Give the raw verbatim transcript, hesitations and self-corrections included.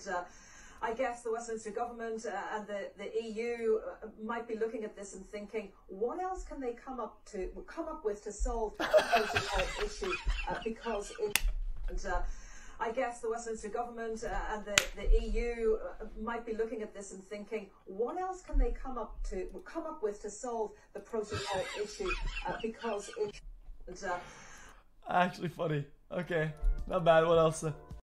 Uh, I guess the Westminster government uh, and the, the E U uh, might be looking at this and thinking, what else can they come up to come up with to solve the protocol issue? Uh, because it, and, uh, I guess the Westminster government uh, and the, the E U uh, might be looking at this and thinking, what else can they come up to come up with to solve the protocol issue? Uh, because it. And, uh, Actually funny. Okay, not bad. What else?